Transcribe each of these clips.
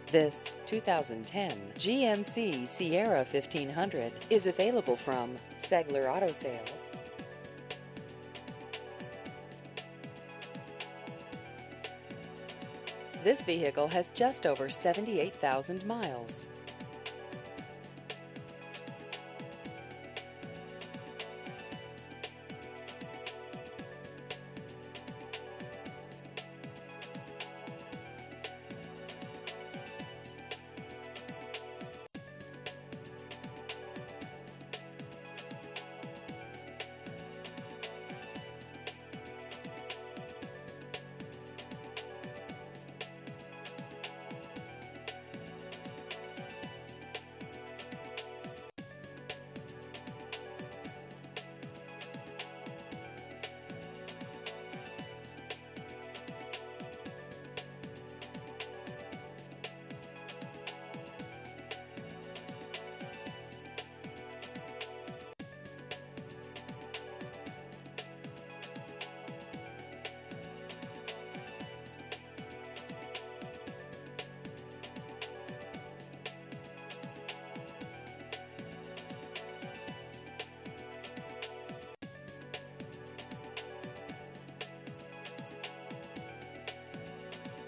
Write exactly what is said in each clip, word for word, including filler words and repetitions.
This two thousand ten G M C Sierra fifteen hundred is available from Segler Auto Sales. This vehicle has just over seventy-eight thousand miles.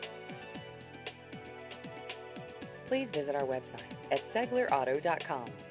Please visit our website at segler auto dot com.